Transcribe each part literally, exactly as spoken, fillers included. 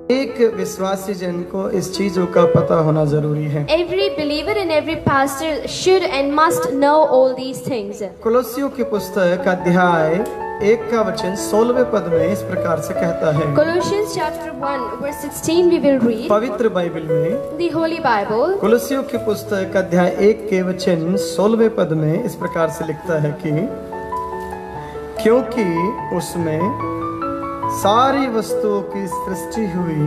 एक विश्वासी जन को इस चीजों का पता होना जरूरी है। Every believer and every pastor should and must know all these things. कुलुस्सियों की पुस्तक अध्याय एक का वचन सोलहवें पद में इस प्रकार से कहता है। Colossians chapter one verse sixteen we will read. पवित्र बाइबल में The Holy Bible. कुलुस्सियों की पुस्तक अध्याय एक के वचन सोलहवें पद में इस प्रकार से लिखता है कि क्योंकि उसमें सारी वस्तुओं की सृष्टि हुई,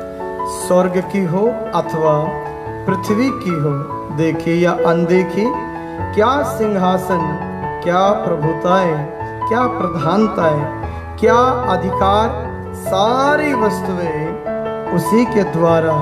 स्वर्ग की हो अथवा पृथ्वी की हो, देखी या अनदेखी, क्या सिंहासन, क्या प्रभुताएं, क्या प्रधानताएं, क्या अधिकार, सारी वस्तुएं उसी के द्वारा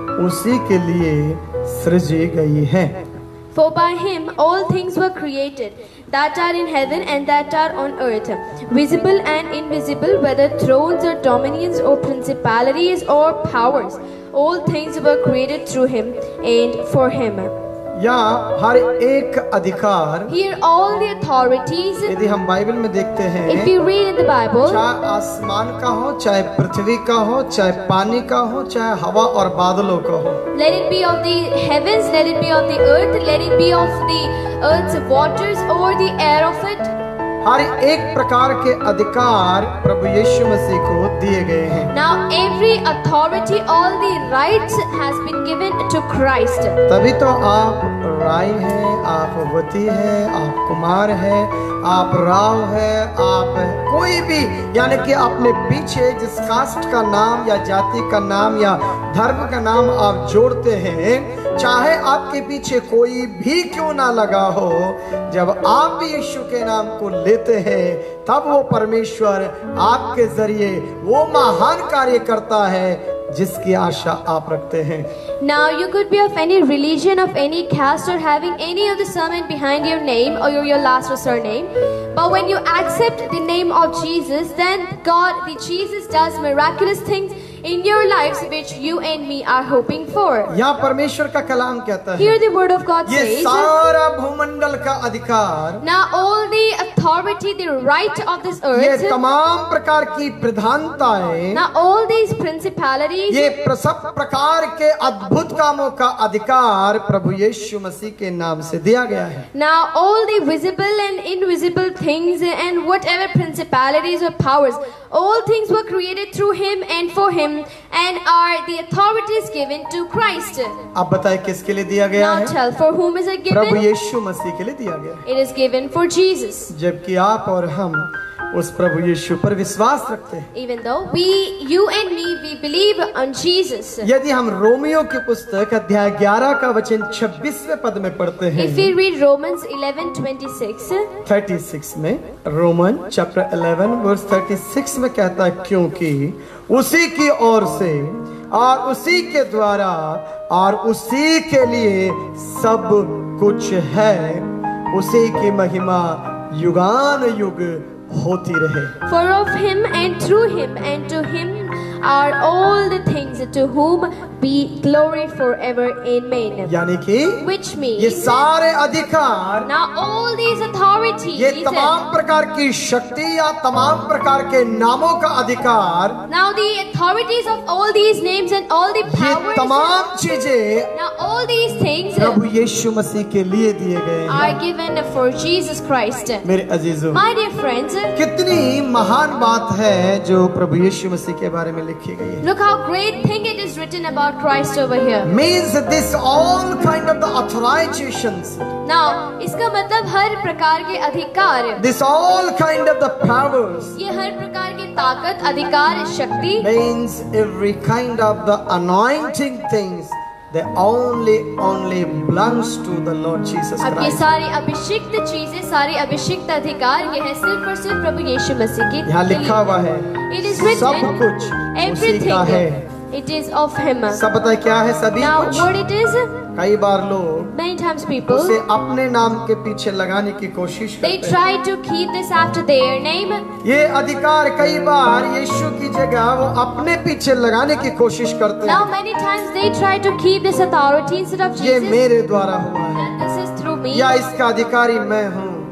उसी के लिए सृजी गई हैं। For by him all things were created, that are in heaven and that are on earth, visible and invisible, whether thrones or dominions or principalities or powers. All things were created through him and for him. यहाँ हर एक अधिकार, Here all the authorities, यदि हम Bible में देखते हैं, if you read in the Bible, चाहे आसमान का हो, चाहे पृथ्वी का हो, चाहे पानी का हो, चाहे हवा और बादलों का हो, let it be of the heavens, let it be of the earth, let it be of the earth's waters or the air of it, हर एक प्रकार के अधिकार प्रभु यीशु मसीह को दिए गए हैं। now every authority, all the rights has been given to Christ. तभी तो आप राय हैं, आप वती हैं, आप कुमार हैं, आप राव हैं, आप कोई भी, यानी कि अपने पीछे जिस कास्ट का नाम या जाति का नाम या धर्म का नाम आप जोड़ते हैं, चाहे आपके पीछे कोई भी क्यों ना लगा हो, जब आप यीशु के नाम को लेते हैं तब वो परमेश्वर आपके जरिए वो महान कार्य करता है जिसकी आशा आप रखते हैं। Now you could be of any religion, of any caste, or having any of the surname behind your name or your, your last or surname, but when you accept the name of Jesus, then God, the Jesus does miraculous things in your lives which you and me are hoping for. यहाँ परमेश्वर का कलाम कहता है, Here the word of God ये says, सारा भूमंडल का अधिकार, now all the authority, the right of this ये earth, तमाम प्रकार की प्रधानताएं, now all these principalities, ये सब प्रकार के अद्भुत कामों का अधिकार प्रभु यीशु मसीह के नाम से दिया गया है। now all the visible and invisible things and whatever principalities or powers, all things were created through him and for him and are the authorities given to Christ. अब बताएं किसके लिए दिया गया Now है? tell, for whom is it Prabhu given? यीशु मसीह के लिए दिया गया है। It is given for Jesus. जबकि आप और हम उस प्रभु यीशु पर विश्वास रखते हैं। Even though we, you and me, we believe on Jesus. यदि हम रोमियो की पुस्तक अध्याय ग्यारह का वचन छब्बीसवें पद में पढ़ते हैं, If we read Romans eleven twenty-six, छत्तीस में, रोमन चैप्टर इलेवन वर्स छत्तीस में कहता है, क्योंकि उसी की ओर से और उसी के द्वारा और उसी के लिए सब कुछ है, उसी की महिमा युगान युग होती रहे। for of him and through him and to him are all the things, to whom be glory forever. Amen. यानी कि Which ये means सारे अधिकार, now all these authorities, ये तमाम प्रकार की शक्ति या तमाम प्रकार के नामों का अधिकार, now the authorities of all these names and all the ये powers, तमाम चीजें now all these things प्रभु यीशु मसीह के लिए दिए गए हैं। are given for Jesus Christ. मेरे अजीजों, My dear friends, कितनी महान बात है जो प्रभु यीशु मसीह के बारे में लिखी गई है। look how great thing it is written about Christ over here. Means this all kind of the authorizations, Now इसका मतलब हर प्रकार के अधिकार, this all kind of the powers, ये हर प्रकार की ताकत, अधिकार, शक्ति, means every kind of the anointing things, they only only belongs to the Lord Jesus अब ये Christ। सारी अभिषिक्त चीजें, सारी अभिषिक्त अधिकार, ये है सिर्फ और सिर्फ प्रभु यीशु मसीह की। यहाँ लिखा हुआ है, It is सब written, कुछ उसी everything, का है। it is of him. सब पता है क्या है? सभी Now कुछ। what it is? कई बार लोग Many times people, उसे अपने नाम के पीछे लगाने की कोशिश they करते हैं। try to keep this after their name. ये अधिकार कई बार यीशु की जगह वो अपने पीछे लगाने की कोशिश करते Now हैं। many times they try to keep this authority instead of ये Jesus. मेरे द्वारा हुआ है, And this is through me. या इसका अधिकारी मैं हूँ,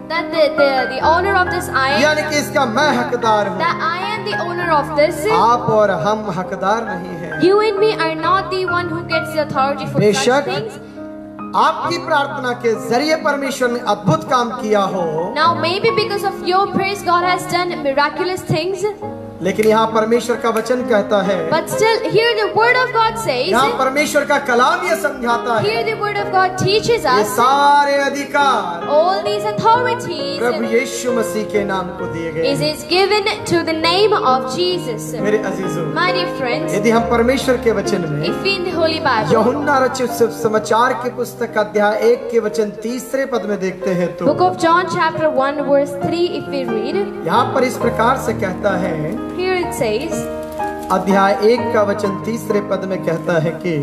that the, the, the owner of this I am, यानी कि इसका मैं हकदार हूँ। that I am the owner of this. आप और हम हकदार नहीं हैं। You and me are not the one who gets the authority for बेशक such things. आपकी प्रार्थना के जरिए परमेश्वर ने अद्भुत काम किया हो, Now maybe because of your prayers God has done miraculous things, लेकिन यहाँ परमेश्वर का वचन कहता है, but still here the word of God says, यहाँ परमेश्वर का कलाम ये समझाता है, here the word of God teaches ये us सारे अधिकार all these authorities प्रभु यीशु मसीह के नाम को दिए गए is हैं। is given to the name of Jesus. मेरे अजीजों, My dear friends, यदि हम परमेश्वर के वचन में if we in the Holy Bible, यूहन्ना रचित समाचार की पुस्तक अध्याय एक के वचन तीसरे पद में देखते हैं तो book of John chapter one verse three, if we read, यहाँ पर इस प्रकार से कहता है, here it says, अध्याय एक का वचन तीसरे पद में कहता है कि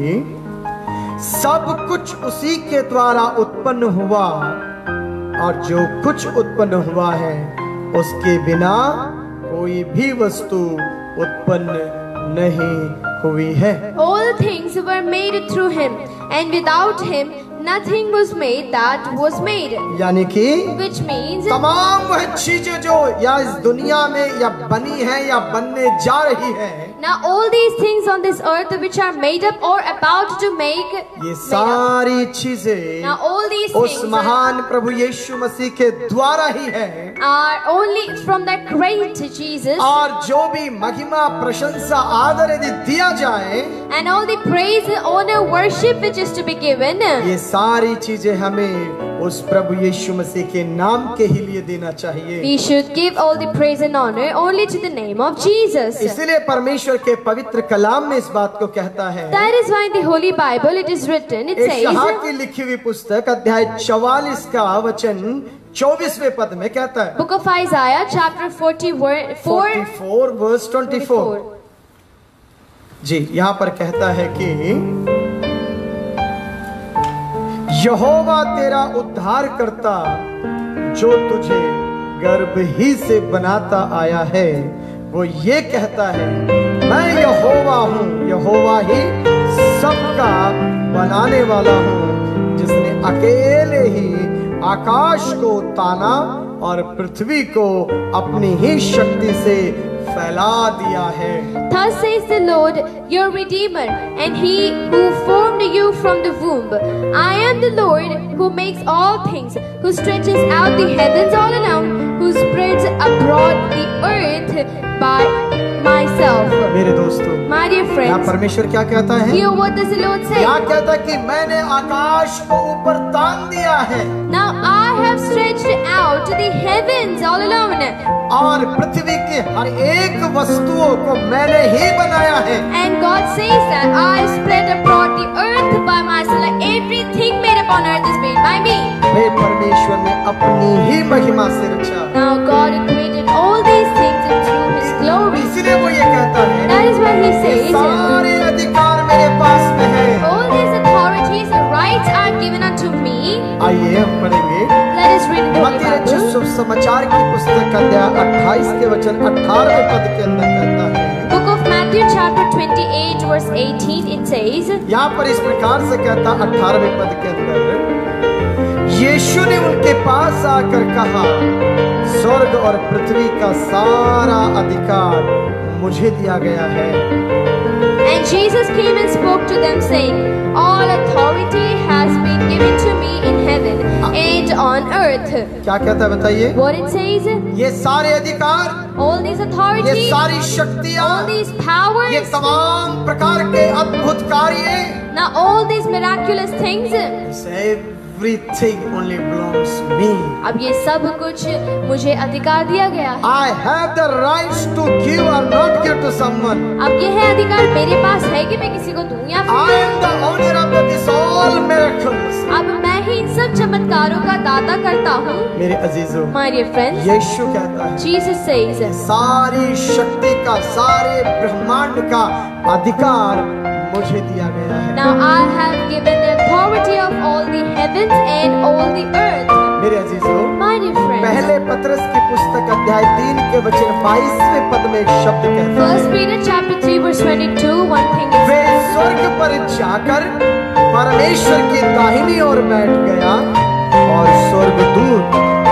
सब कुछ उसी के द्वारा उत्पन्न हुआ और जो कुछ उत्पन्न हुआ है उसके बिना कोई भी वस्तु उत्पन्न नहीं हुई है। all things were made through him, and without him nothing was made that was made. यानी कि Which means तमाम वह चीजें जो या इस दुनिया में या बनी है या बनने जा रही है, now all these things on this earth which are made up or about to make ये made up. सारी चीजें Now all these उस things महान प्रभु यीशु मसीह के द्वारा ही है, are only from that great Jesus, और जो भी महिमा प्रशंसा आदर यदि दिया जाए, and all the praise, honor, worship which is to be given, ये सारी चीजें हमें उस प्रभु यीशु मसीह के नाम के ही लिए देना चाहिए। we should give all the praise and honor only to the name of Jesus. इसीलिए परमेश्वर के पवित्र कलाम में इस बात को कहता है, That is why in the Holy Bible it is written, it यशायाह says, की लिखी हुई पुस्तक अध्याय चौवालीस का वचन चौबीसवें पद में कहता है, book of Isaiah chapter forty-four, चौवालीस वर्स चौबीस। जी, यहाँ पर कहता है कि यहोवा तेरा उद्धार करता जो तुझे गर्भ ही से बनाता आया है, वो ये कहता है, मैं यहोवा हूँ, यहोवा ही सबका बनाने वाला हूँ, जिसने अकेले ही आकाश को ताना और पृथ्वी को अपनी ही शक्ति से फैला दिया है। Thus says the Lord, your Redeemer, and He who formed you from the womb. I am the Lord who makes all things, who stretches out the heavens all around, who spreads abroad the earth by myself. मेरे दोस्तों, My dear यहाँ friends, परमेश्वर क्या कहता है? hear what does the Lord say? यहाँ कहता है कि मैंने आकाश को ऊपर तान दिया है Now I have stretched out the heavens all alone, और पृथ्वी की हर एक वस्तुओं को मैंने ही बनाया है। and God says that I spread abroad the earth by myself. Like everything made upon earth is made by me. वे परमेश्वर ने अपनी ही महिमा से रचा। Now God created all these things through His glory. इसलिए वो ये कहता है, That is why He ये says, सारे अधिकार मेरे पास में है। all these authorities and rights are given unto me. आइए हम पढ़ेंगे Let us read the Holy मत्ती रचित Bible. शुभ समाचार की पुस्तक अध्याय अट्ठाईस के वचन अठारहवें पद के अंदर कहता है, Book of Matthew chapter twenty-eight verse eighteen, it says, यहाँ पर इस प्रकार से कहता अठारहवें पद के अंदर, यीशु ने उनके पास आकर कहा, स्वर्ग और पृथ्वी का सारा अधिकार मुझे दिया गया है। and Jesus came and spoke to them, saying, all authority has been given to me in heaven and on earth. क्या कहता है बताइए? What it says, ये सारे अधिकार, all these ये authorities, सारी शक्तियाँ, all these ये powers, तमाम प्रकार के अद्भुत कार्य, now all these miraculous things, everything only belongs to me. अब ये सब कुछ मुझे अधिकार दिया गया है। I have the rights to give or not give to someone. अब ये है अधिकार मेरे पास है कि मैं किसी को दूं या फिर I am the owner of this all miracles. अब मैं ही इन सब चमत्कारों का दाता करता हूँ। मेरे अजीजों, My dear friends, यीशु कहता है, Jesus says, सारी शक्ति का, सारे ब्रह्मांड का अधिकार मुझे दिया गया है। now I have given the authority of all the heavens and all the earth. मेरे अजीजों, My dear friends, पहले पत्रस की पुस्तक अध्याय तीन के वचन बाईसवें पद में एक शब्द कहता है, First Peter chapter three verse twenty-two, one thing it way says, स्वर्ग पर जाकर परमेश्वर की दाहिनी ओर बैठ गया और स्वर्गदूत और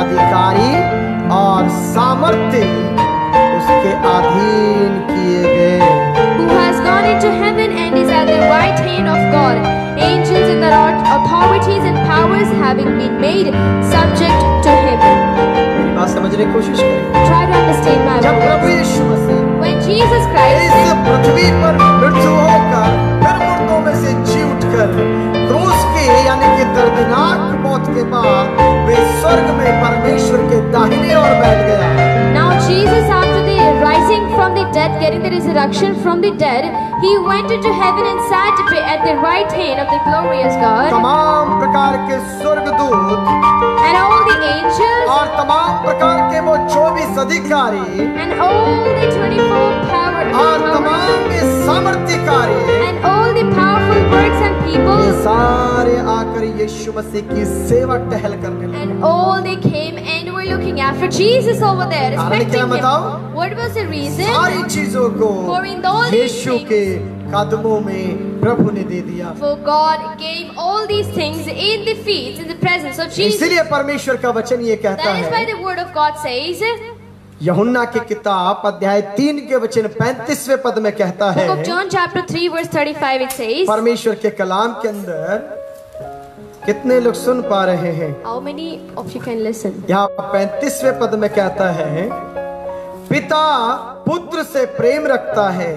अधिकारी और सामर्थ्य उसके अधीन किए गए। Who has gone into heaven and is at the right hand of God. Angels and the authorities and powers having been made subject to him. बात समझने की कोशिश करें। Try to understand my जब प्रभु words. Yeshu Masih When Jesus Christ इस पृथ्वी पर मृत्यु होकर फिर मुर्दों में से जी उठकर क्रूस के यानी कि दर्दनाक मौत के बाद वे स्वर्ग में परमेश्वर के दाहिने ओर बैठ गया। Now Jesus, after the rising from the dead, getting the resurrection from the dead, he went into heaven and sat at the right hand of the glorious God. तमाम प्रकार के स्वर्गदूत And all the angels और तमाम प्रकार के वो चौबीस अधिकारी and all the twenty-four power और तमाम के सामर्थ्यकारी and all the powerful birds and ये people सारे आकर यीशु मसीह की सेवा टहल करने लगे। and all they came and were looking after Jesus over there, कारण क्या respecting बताओ? him. What was the reason? सारी चीजों को For in all these Yeshu things- के कदमों में प्रभु ने दे दिया। For God gave all these things in the feet, in the presence of Jesus. इसीलिए परमेश्वर का वचन ये कहता That is why है the word of God says, यूहन्ना की किताब अध्याय तीन के वचन पैंतीसवें पद में कहता है, Book of John chapter three verse thirty-five, it says, परमेश्वर के कलाम के अंदर कितने लोग सुन पा रहे हैं? how many of you can listen? यहाँ पैंतीसवें पद में कहता है, पिता पुत्र से प्रेम रखता है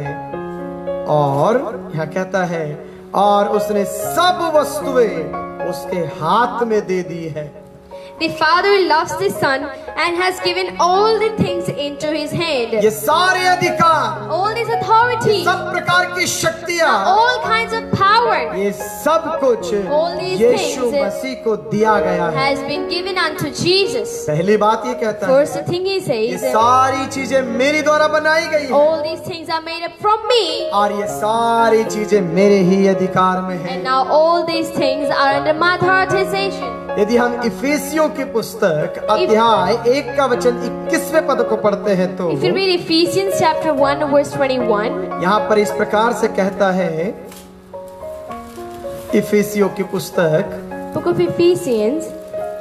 और यहाँ कहता है और उसने सब वस्तुएं उसके हाथ में दे दी है। The Father loves the Son and has given all the things into His hand. ये सारे अधिकार, All His authority, सब प्रकार की शक्तियाँ, all kinds of power ये सब कुछ All these यीशु things मसीह को दिया गया है। has been given unto Jesus. पहली बात ये कहता है, First thing He ये says, सारी चीजें मेरी द्वारा बनाई गई है all these things are made up from me, और ये सारी चीजें मेरे ही अधिकार में है। and now all these things are under my authorization. यदि हम इफिसियों की पुस्तक अध्याय एक का वचन इक्कीसवें पद को पढ़ते हैं तो If you read Ephesians chapter one verse twenty-one, यहाँ पर इस प्रकार से कहता है, इफिसियों की पुस्तक Book of Ephesians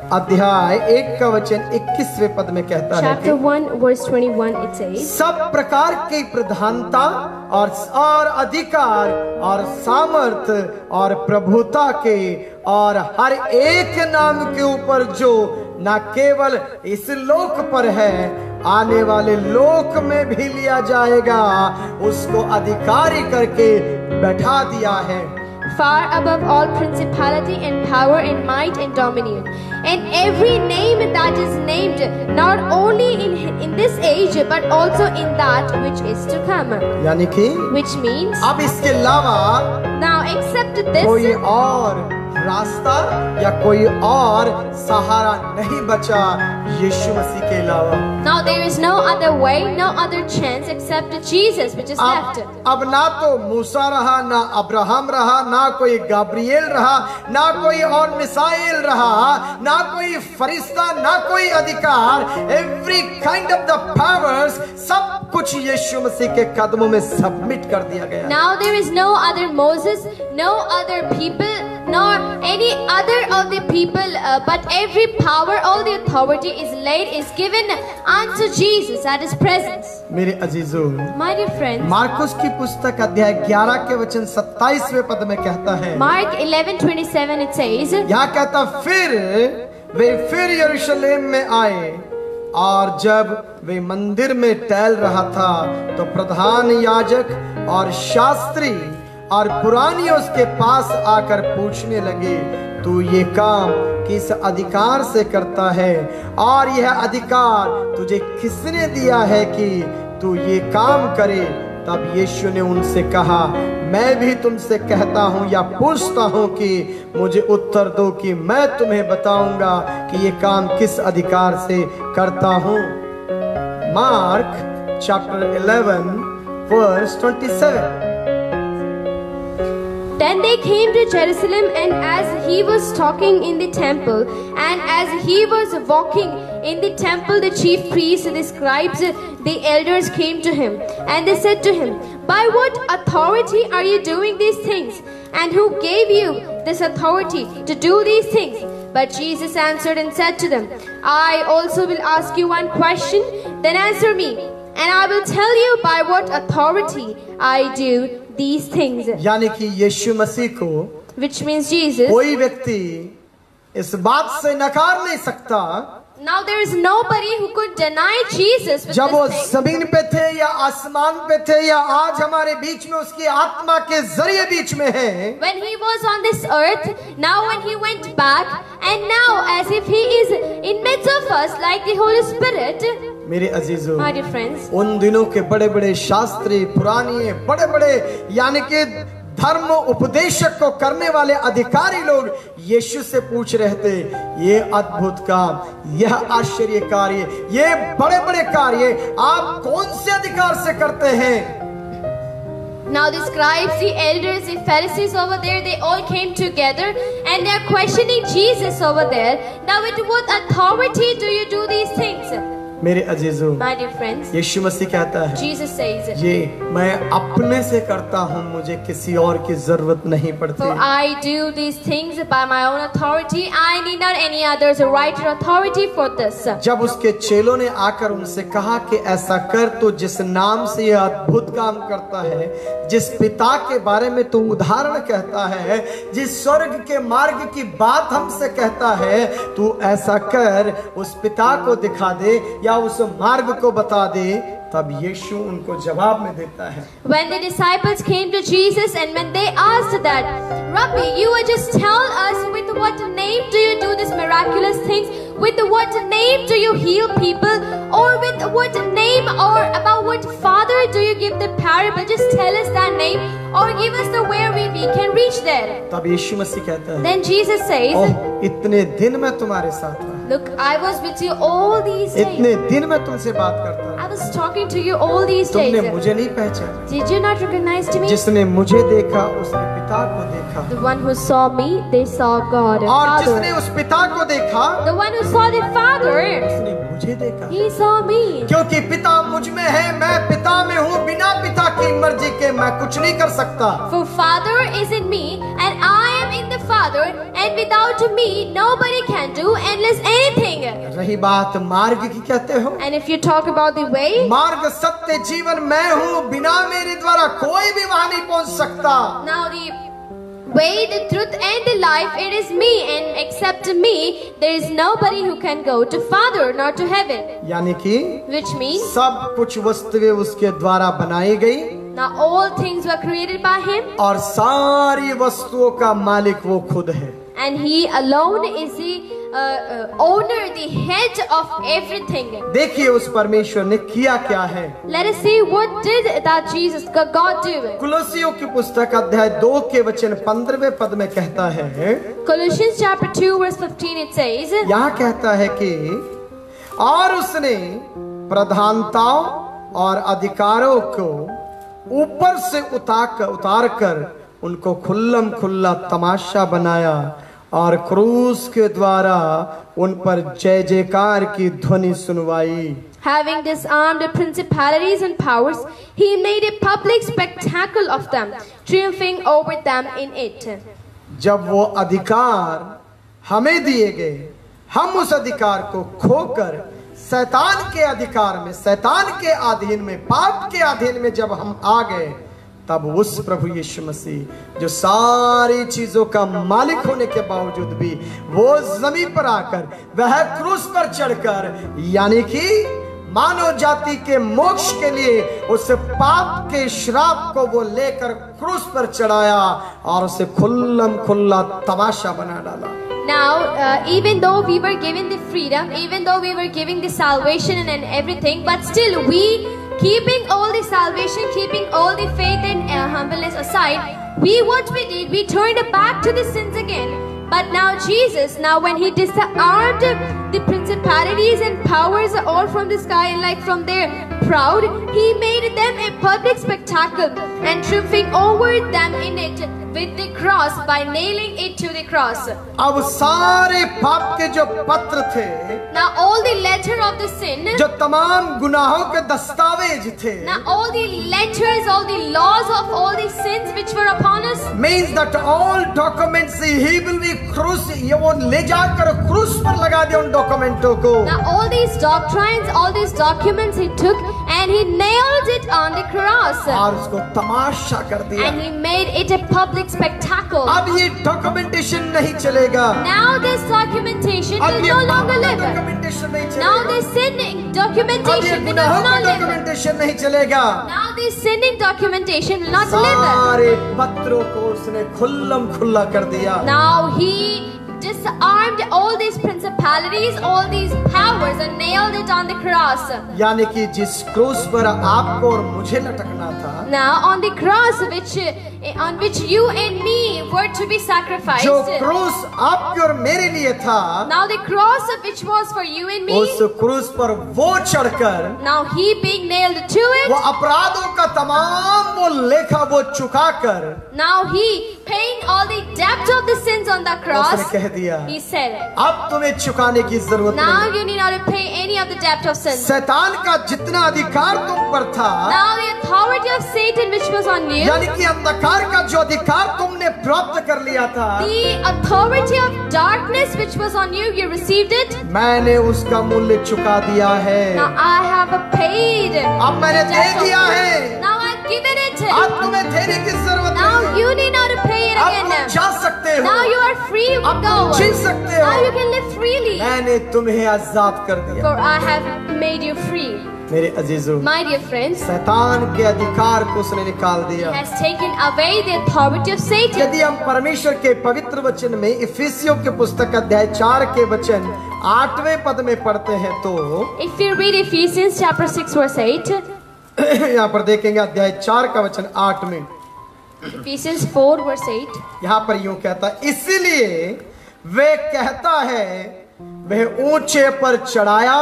अध्याय एक का वचन इक्कीसवें पद में कहता है chapter कि one verse twenty-one, it says, सब प्रकार की प्रधानता और और अधिकार और सामर्थ और प्रभुता के और हर एक नाम के ऊपर जो न केवल इस लोक पर है आने वाले लोक में भी लिया जाएगा, उसको अधिकारी करके बैठा दिया है। far above all principality and power and might and dominion, and every name that is named, not only in in this age but also in that which is to come. यानी कि Which means, अब इसके अलावा now except कोई this, और रास्ता या कोई और सहारा नहीं बचा यीशु मसीह के अलावा। now there is no other way, no other chance except Jesus which is left. अब, अब ना तो मूसा रहा, ना अब्राहम रहा, ना कोई गाब्रिएल रहा, ना कोई और मिसाइल रहा, ना कोई फरिश्ता, ना कोई अधिकार। Every kind of the powers, सब कुछ यीशु मसीह के कदमों में सबमिट कर दिया गया। Now there is no other Moses, no other people, nor any other of the people, uh, but every power, all the authority is laid, is given unto Jesus at His presence. मेरे अजीजों, My dear friends, Marcus की पुस्तक अध्याय ग्यारह के वचन सत्ताईसवें पद में कहता है, Mark eleven twenty-seven, it says, यहाँ कहता फिर वे फिर यरूशलेम में आए और जब वे मंदिर में टहल रहा था तो प्रधान याजक और शास्त्री और पुरानी उसके पास आकर पूछने लगे, तू ये काम किस अधिकार से करता है और यह अधिकार तुझे किसने दिया है कि तू ये काम करे? तब यीशु ने उनसे कहा, मैं भी तुमसे कहता हूँ या पूछता हूँ कि मुझे उत्तर दो कि मैं तुम्हें बताऊंगा कि ये काम किस अधिकार से करता हूँ। Mark chapter eleven verse twenty-seven। Then they came to Jerusalem, and as he was talking in the temple, and as he was walking in the temple, the chief priests, the scribes, the elders came to him, and they said to him, by what authority are you doing these things? And who gave you this authority to do these things? But Jesus answered and said to them, I also will ask you one question, then answer me, and I will tell you by what authority I do these things. यानी कि यीशु मसीह को Which means Jesus. कोई व्यक्ति इस बात से नकार नहीं सकता, Now there is nobody who could deny Jesus with जब वो this thing. जमीन पे थे या आसमान पे थे या आज हमारे बीच में उसकी आत्मा के जरिए बीच में है, When he was on this earth, now when he went back, and now as if he is in midst of us like the Holy Spirit. मेरे अजीजों, My dear friends, उन दिनों के बड़े बड़े शास्त्री, पुरानी बड़े बड़े यानी कि धर्म उपदेशक को करने वाले अधिकारी लोग यीशु से पूछ रहे थे, ये अद्भुत काम, यह आश्चर्य कार्य, ये बड़े बड़े कार्य आप कौन से अधिकार से करते हैं? now the scribes, the elders, the Pharisees over there, they all came together and they are questioning Jesus over there. Now with what authority do you do these things? मेरे अजीजों, My dear friends, यीशु मसीह कहता है, Jesus says, ये मैं अपने से करता हूँ, मुझे किसी और की जरूरत नहीं पड़ती। for I do these things by my own authority. I need not any other's right or authority for this. जब उसके चेलों ने आकर उनसे कहा कि ऐसा कर, तो जिस नाम से यह अद्भुत काम करता है, जिस पिता के बारे में तू उदाहरण कहता है, जिस स्वर्ग के मार्ग की बात हमसे कहता है, तू ऐसा कर, उस पिता को दिखा दे या उस मार्ग को बता दे, तब यीशु उनको जवाब में देता है। When the disciples came to Jesus and when they asked that, Rabbi, you would just tell us with what name do you do these miraculous things? With what name do you heal people? Or with what name or about what father do you give the parable? Just tell us that name or give us the where we, we can reach there. तब यीशु मसीह कहता है, Then Jesus says, ओह, इतने दिन मैं तुम्हारे साथ था, look, I was with you all these इतने days. दिन मैं तुमसे बात करता, I was talking to you all these तुमने days. मुझे नहीं पहचाना। Did you not recognize me? जिसने मुझे देखा उसने पिता को देखा, The one who saw me, they saw God. और Father. जिसने उस पिता को देखा The one who saw the Father, उसने मुझे देखा, he saw me. क्योंकि पिता मुझ में है, मैं पिता में हूँ, बिना पिता की मर्जी के मैं कुछ नहीं कर सकता। For Father is in me, and I am in the Father, and without me, nobody can do endless anything. रही बात मार्ग की कहते हो, And if you talk about the way, मार्ग सत्य जीवन मैं हूँ, बिना मेरे द्वारा कोई भी वहां नहीं पहुंच सकता। now the way, the truth, and the life, it is me, and except me, there is nobody who can go to Father nor to heaven. यानी कि Which means, सब कुछ वस्तुएं उसके द्वारा बनाई गई now all things were created by Him, और सारी वस्तुओं का मालिक वो खुद है। and He alone is the uh, uh, owner, the head of everything. देखिए उस परमेश्वर ने किया क्या है। Let us see what did that Jesus, God do. कुलोसियों की पुस्तक अध्याय दो के वचन पंद्रहवें पद में कहता है, Colossians chapter two verse fifteen, it says, यहाँ कहता है कि और उसने प्रधानताओं और अधिकारों को ऊपर से उतार उतार कर उनको खुल्लम खुल्ला तमाशा बनाया और क्रूस के द्वारा उन पर जय जयकार की ध्वनि सुनवाई। having disarmed the principalities and powers, He made a public spectacle of them, triumphing over them in it. जब वो अधिकार हमें दिए गए, हम उस अधिकार को खोकर शैतान के अधिकार में, शैतान के अधीन में, पाप के अधीन में जब हम आ गए, तब उस प्रभु यीशु मसीह जो सारी चीजों का मालिक होने के बावजूद भी वो जमीन पर आकर, वह क्रूस पर चढ़कर, यानी कि मानव जाति के मोक्ष के लिए उस पाप के श्राप को वो लेकर क्रूस पर चढ़ाया और उसे खुल्लम खुल्ला तमाशा बना डाला। Now, uh, even though we were given the freedom, even though we were given the salvation and, and everything, but still we, keeping all the salvation, keeping all the faith and uh, humbleness aside, we, what we did, we turned back to the sins again. But now Jesus, now when He disarmed the principalities and powers all from the sky and like from their proud, He made them a public spectacle and triumphing over them in it. with the cross by nailing it to the cross. अब सारे पाप के जो पत्र थे, Now all the letter of the sin, जो तमाम गुनाहों के दस्तावेज थे, now all the letters, all the laws of all the sins which were upon us, means that all documents he will be cruci, ये वो ले जाकर क्रूस पर लगा दिया उन डॉक्यूमेंटों को। now all these doctrines, all these documents he took and he nailed it on the cross. और उसको तमाशा कर दिया। And he made it a public spectacle. अब ये डॉक्यूमेंटेशन नहीं चलेगा। Now this documentation अब will ये no पाप longer का live. डॉक्यूमेंटेशन नहीं Now चलेगा। this sinning अब ये documentation will गुनाहों का not live. डॉक्यूमेंटेशन नहीं चलेगा। Now this sinning documentation will not live. सारे पत्रों को उसने खुल्लम खुल्ला कर दिया। Now he disarmed all these principalities, all these powers and nailed it on the cross. यानी कि जिस क्रूस पर आपको और मुझे लटकना था, Now on the cross which on which you and me were to be sacrificed. जो क्रूस आपके और मेरे लिए था, Now the cross which was for you and me, उस क्रूस पर वो चढ़कर now he being nailed to वो it, अपराधों का तमाम वो लेखा वो चुकाकर now he paying all the debt of the sins on the उसने cross, कह दिया, he said, अब तुम्हें चुकाने की जरूरत now नहीं। you need not to pay any of the debt of sins. शैतान का जितना अधिकार तुम पर था, Now the authority of Satan which was on you, यानी कि अंधकार का जो अधिकार तुमने प्राप्त कर लिया था, the authority of darkness which was on you, you received it. मैंने उसका मूल्य चुका दिया है। Now I have paid. अब मैंने दे debt of दिया sin. है। Now I've given it. अब तुम्हें देने की जरूरत Now नहीं। you need not to pay it अब तुम again. जा सकते हो। Now you are free to अब go. तुम जी सकते Now you हो। can live freely. मैंने तुम्हें आजाद कर दिया। For I have made you free. मेरे अजीजों, My dear friends, शैतान के अधिकार को उसने निकाल he दिया। has taken away the authority of Satan. यदि हम परमेश्वर के पवित्र वचन में इफिसियों के पुस्तक अध्याय चार के वचन आठवें पद में पढ़ते हैं तो If you read Ephesians chapter six verse eight, यहाँ पर देखेंगे अध्याय चार का वचन आठ में, Ephesians four verse eight, यहाँ पर यूं कहता है, इसीलिए वे कहता है वह ऊंचे पर चढ़ाया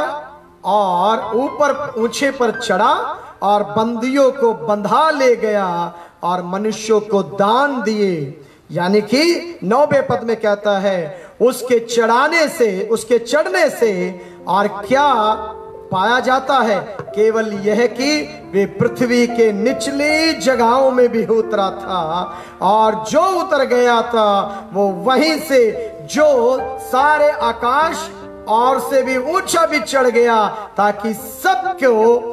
और ऊपर ऊंचे पर चढ़ा और बंदियों को बंधा ले गया और मनुष्यों को दान दिए। यानी कि नौवे पद में कहता है उसके चढ़ाने से, उसके चढ़ने से और क्या पाया जाता है, केवल यह कि वे पृथ्वी के निचली जगहों में भी उतरा था और जो उतर गया था वो वहीं से जो सारे आकाश और से भी ऊंचा भी चढ़ गया ताकि सबको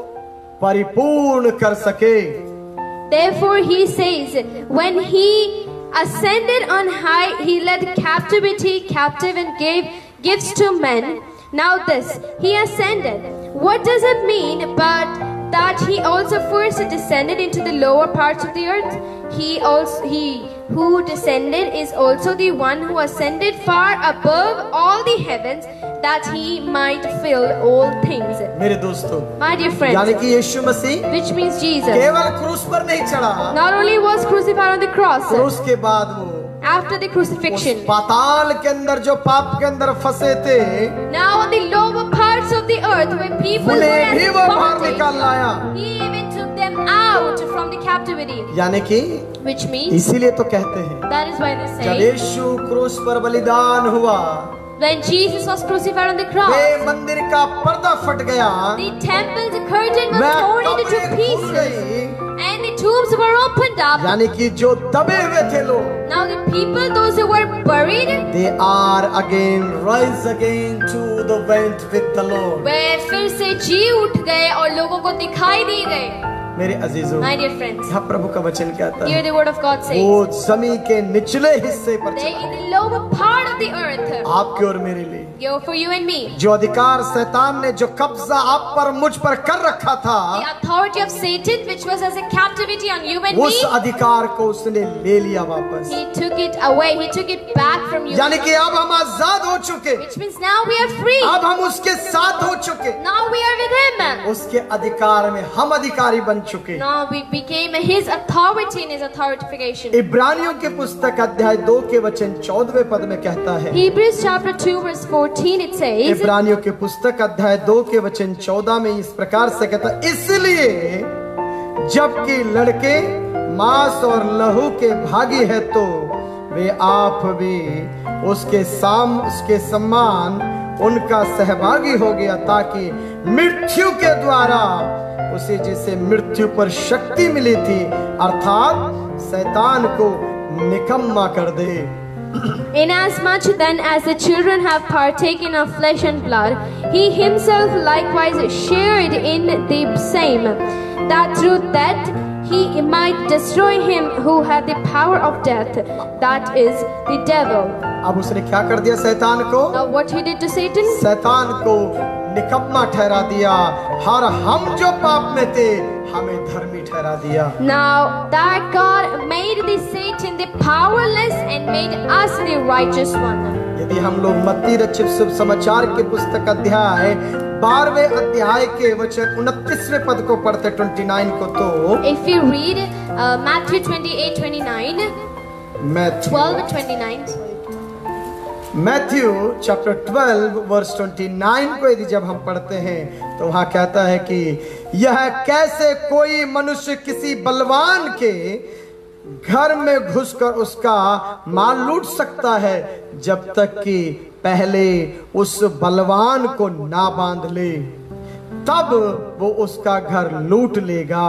परिपूर्ण कर सके। Therefore he says, when he ascended on high, he led captivity captive and gave gifts to men. Now this, he ascended. What does it mean but that he also first descended into the lower parts of the earth? He also he who descended is also the one who ascended far above all the heavens, that he might fill all things. मेरे दोस्तों, My dear यानी friends, कि यीशु मसीह which means Jesus केवल क्रूस पर नहीं चढ़ा, not only was crucified on the cross, क्रूस के बाद वो after the उस crucifixion, पाताल के अंदर जो पाप के अंदर फंसे थे, now on the lower parts of the earth where people were उन्हें भी as वो बाहर निकाल bondage, लाया। he even took them out from the captivity, यानी कि which means इसीलिए तो कहते हैं that is why they जब say यीशु क्रूस पर बलिदान हुआ, when Jesus was crucified on the cross, वे मंदिर का पर्दा फट गया, the temple, the curtain was मैं torn into कब्रें two खुल pieces गई, and the tombs were opened up. यानी कि जो दबे हुए थे लोग, Now the people, those who were buried, they are again rise again to the went with the Lord। वे फिर से जी उठ गए और लोगों को दिखाई दी गए। मेरे अजीजों, My dear friends, यहाँ प्रभु का वचन कहता hear है the word of God says, वो जमीन के निचले हिस्से पर they चला, in the lower part of the earth, आपके और मेरे लिए go for you and me. जो अधिकार शैतान ने जो कब्जा आप पर मुझ पर कर रखा था, The authority of Satan, which was as a captivity on you and उस me, अधिकार को उसने ले लिया वापस। he took it away. He took it back from you. यानी कि अब हम आजाद हो चुके, Which means now we are free. अब हम उसके साथ हो चुके, Now we are with him. उसके अधिकार में हम अधिकारी बन चुके। Now we became his authority in his authorification. इब्रानियों के पुस्तक अध्याय दो के वचन चौदहवें पद में कहता है, Hebrews chapter two verse fourteen it says, इब्रानियों के पुस्तक अध्याय दो के वचन चौदह में इस प्रकार से कहता है, इसलिए जबकि लड़के मांस और लहू के भागी है तो वे आप भी उसके साम उसके सम्मान उनका सहभागी हो गया, ताकि मृत्यु के द्वारा उसे जिसे मृत्यु पर शक्ति मिली थी अर्थात शैतान को निकम्मा कर दे। Inasmuch then as the children have partaken of flesh and blood, he himself likewise shared in the same, that through that he might destroy him who had the power of death, that is the devil. अब उसने क्या कर दिया शैतान को? Now what he did to Satan? शैतान को निकम्मा ठहरा दिया, और हम जो पाप में थे हमें धर्मी ठहरा दिया। Now that God made the Satan the powerless and made us the righteous one. यदि हम लोग मत्ती रचित शुभ समाचार के पुस्तक अध्याय बारहवें अध्याय के वचन उनतीसवें पद को पढ़ते उनतीस को, तो if you read uh, Matthew twenty-eight twenty-nine, twelve twenty-nine, Matthew chapter twelve verse उनतीस को यदि जब हम पढ़ते हैं तो वहां कहता है कि यह कैसे कोई मनुष्य किसी बलवान के घर में घुसकर उसका माल लूट सकता है जब तक कि पहले उस बलवान को ना बांध ले, तब वो उसका घर लूट लेगा।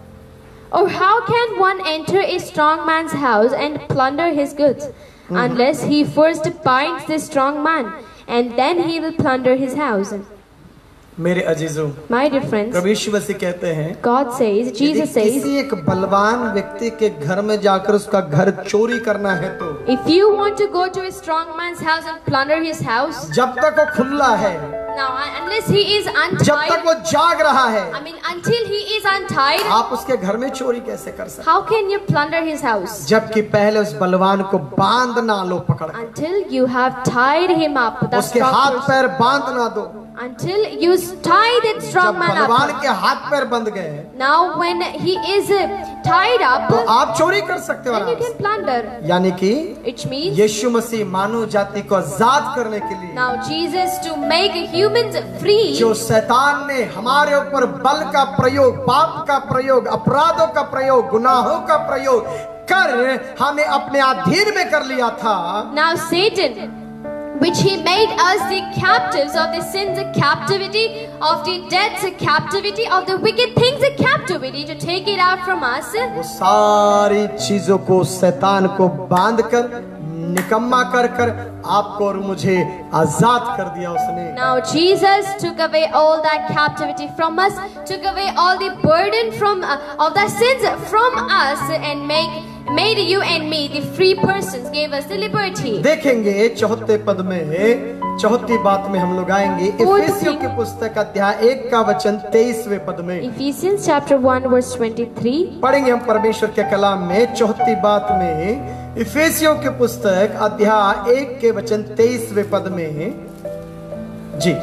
Or how can one enter a strong man's house and plunder his goods, unless he first binds the strong man, and then he will plunder his house? मेरे अजीजों, My dear friends, प्रभु यीशु मसीह कहते हैं, God says, Jesus यदि says, किसी एक बलवान व्यक्ति के घर में जाकर उसका घर चोरी करना है तो if you want to go to a strong man's house and plunder his house, जब तक वो खुला है, now unless he is जब तक untied, वो जाग रहा है, I mean until he is untied, आप उसके घर में चोरी कैसे कर सकते? how can you plunder his house? जबकि पहले उस बलवान को बांध ना लो पकड़ कर, Until you have tied him up, that उसके strong हाथ person. पैर बांध ना दो। Until you tie that जब strong man बलवान up. के हाथ पैर बंध गए Now when he is uh, tied up, तो आप चोरी कर सकते हो then you आराम can plunder. से। यानी कि Which means यीशु मसीह मानव जाति को आजाद करने के लिए, now Jesus to make humans free, जो शैतान ने हमारे ऊपर बल का प्रयोग, पाप का प्रयोग, अपराधों का प्रयोग, गुनाहों का प्रयोग कर हमें अपने अधीन में कर लिया था, now Satan, which he made us the captives of the sins, the captivity of the debts, the captivity of the wicked things, the captivity to take it out from us. वो सारी चीजों को शैतान को बांध कर निकम्मा कर कर आपको और मुझे आजाद कर दिया उसने। Now Jesus took away all that captivity from us, took away all the burden from uh, of the sins from us, and make made you and me the free persons, gave us the liberty. देखेंगे चौथे पद में, चौथी बात में हम लोग आएंगे इफिसियों की पुस्तक अध्याय एक का वचन तेईसवें पद में। Ephesians chapter one verse twenty-three. पढ़ेंगे हम परमेश्वर के कलाम में चौथी बात में इफिसियों की पुस्तक अध्याय एक के वचन तेईसवें पद में। जी,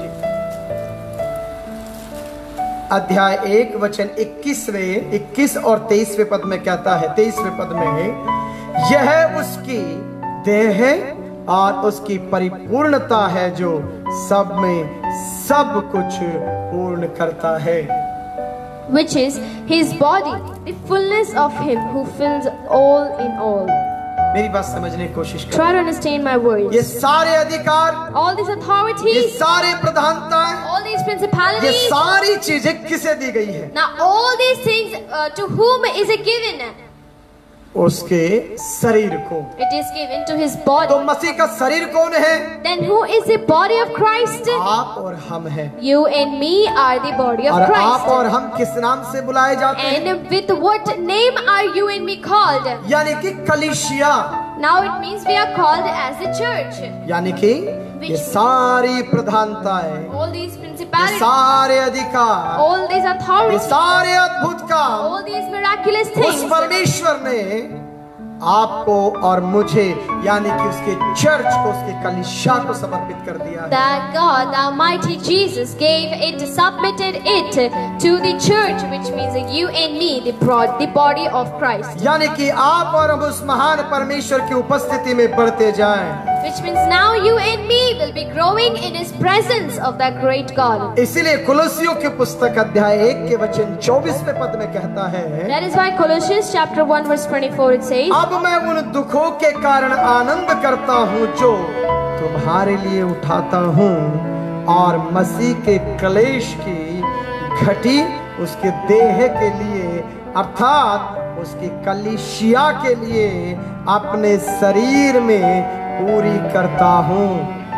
अध्याय एक वचन इक्कीसवें इक्कीस और तेईसवें पद में कहता है, तेईसवें पद में, यह उसकी देह है और उसकी परिपूर्णता है जो सब में सब कुछ पूर्ण करता है। Which is his body, the fullness of him who fills all in all. मेरी बात समझने की कोशिश करो। Try to understand my words. ये सारे अधिकार, All these ये authorities, सारे प्रधानताएं, all these ये principalities, सारी चीजें किसे दी गई है? now all these things uh, to whom is it given? उसके शरीर को। It is given to his तो body. मसीह का शरीर कौन है? Then who is the body of Christ? आप और हम हैं। You and me are the body of और आप और Christ. हम किस नाम से बुलाए जाते हैं? And with what name are you and me called? यानी कि कलीसिया, Now it means we are called as a church. यानी कि ये सारी प्रधानताएं, All these ये principalities, सारे अधिकार, all these ये authorities, सारे अद्भुत काम all these miraculous उस things, परमेश्वर ने आपको और मुझे यानी कि उसके चर्च को, उसके कलीसिया को समर्पित कर दिया है। that God, the Almighty Jesus, gave it, submitted it to the church, which means that you and me, the broad, the body of Christ. यानी कि आप और हम उस महान परमेश्वर की उपस्थिति में बढ़ते जाएं। Which means now you and me will be growing in His presence of that great God. इसीलिए कुलुस्सियों की पुस्तक अध्याय एक के वचन चौबीसवें पद में कहता है, That is why Colossians chapter one verse twenty-four it says, अब मैं उन दुखों के कारण आनंद करता हूँ जो तुम्हारे लिए उठाता हूँ और मसीह के क्लेश की घटी उसके देह के लिए अर्थात उसकी कलीसिया के लिए अपने शरीर में पूरी करता हूँ।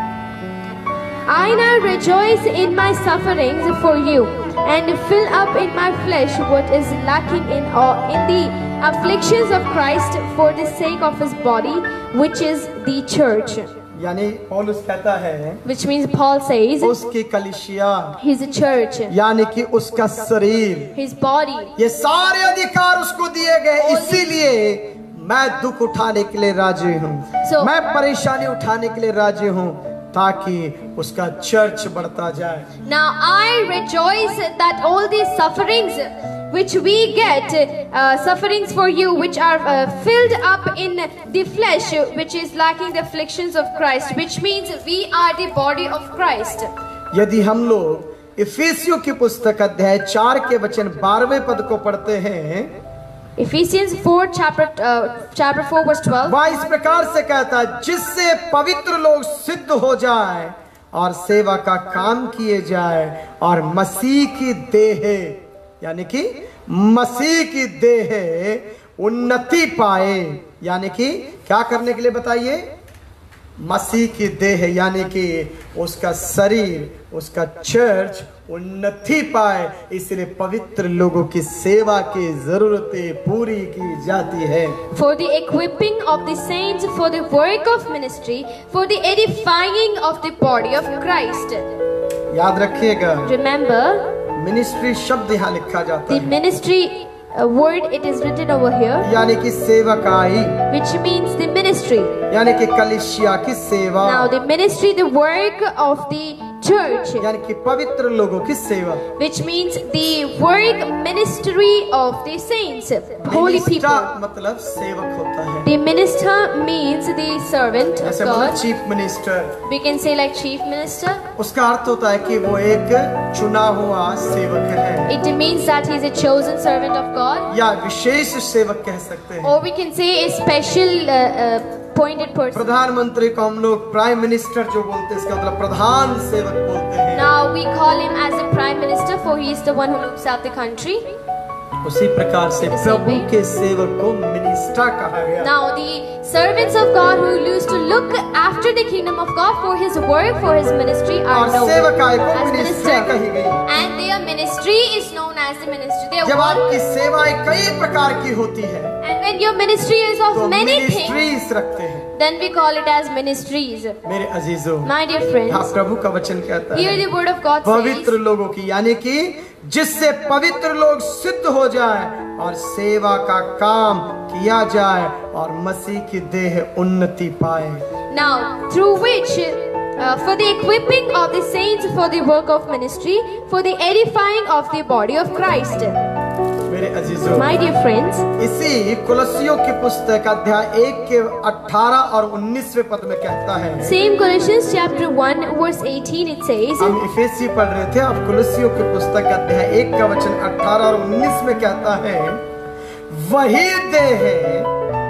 I now rejoice in my sufferings for you and fill up in my flesh what is lacking in all in the afflictions of Christ for the sake of His body, which is the church. यानी पौलुस कहता है, Which means Paul says, उसकी कलीसिया His church, यानी कि उसका शरीर, His body, ये सारे अधिकार उसको दिए गए, इसीलिए मैं दुख उठाने के लिए राजी हूँ, So- मैं परेशानी उठाने के लिए राजी हूँ, ताकि उसका चर्च बढ़ता जाए। Now I rejoice that all these sufferings which we get, uh, sufferings for you, which are uh, filled up in the flesh, which is lacking the afflictions of Christ, which means we are the body of Christ. यदि हम लोग इफिसियों की पुस्तक अध्याय चार के वचन बारहवें पद को पढ़ते हैं, Ephesians four chapter uh, chapter four verse twelve. वह इस प्रकार से कहता है, जिससे पवित्र लोग सिद्ध हो जाए और सेवा का काम किए जाए और मसीह की देह यानी कि मसीह की देह उन्नति पाए। यानी कि क्या करने के लिए बताइए? मसीह की देह यानी कि उसका शरीर, उसका चर्च उन्नति पाए, इसलिए पवित्र लोगों की सेवा की जरूरतें पूरी की जाती है। For the equipping of the saints, for the work of ministry, for the edifying of the body of Christ. याद रखिएगा, Remember, मिनिस्ट्री शब्द यहाँ लिखा जाता the है, ministry uh, word it is written over here, यानी कि सेवकाई, which means the ministry. यानी कि कलीसिया की सेवा, Now the ministry, the work of the church, यानी कि पवित्र लोगों की सेवा। which means the work ministry of the saints, holy people. Minister मतलब सेवक होता है, The minister means the servant of जैसे मतलब God. Chief minister, We can say like chief minister. उसका अर्थ होता है कि वो एक चुना हुआ सेवक है, It means that he is a chosen servant of God. या विशेष सेवक कह सकते हैं। Or we can say a special uh, uh, appointed person. प्रधानमंत्री को हम लोग प्राइम मिनिस्टर जो बोलते हैं, इसका मतलब प्रधान सेवक बोलते हैं। Now we call him as the prime minister, for he is the one who looks after the country. उसी प्रकार से The same प्रभु way. के सेवक को मिनिस्टर कहा गया। Now the servants of God who used to look after the kingdom of God for his work, for his ministry are और known सेवकाई को as मिनिस्ट्री minister. कही गई। And their ministry is known as the ministry. Their जब work. आपकी सेवाएं कई प्रकार की होती है And when your ministry is तो of many things, मिनिस्ट्रीज रखते हैं। then we call it as ministries. मेरे अजीजों, My dear यहाँ friends, प्रभु का वचन कहता here है the word of God says, पवित्र लोगों की, यानी कि जिससे पवित्र लोग सिद्ध हो जाए और सेवा का काम किया जाए और मसीह की देह उन्नति पाए। now through which uh, for the equipping of the saints for the work of ministry, for the edifying of the body of Christ. मेरे अजीजों, My dear friends, इसी कुलस्सियों की पुस्तक अध्याय एक के अठारह और उन्नीसवें पद में कहता है, same Colossians chapter one verse eighteen it says, हम इफेसी पढ़ रहे थे, अब कुलस्सियों की पुस्तक अध्याय एक का वचन अठारह और उन्नीस में कहता है, वही देह है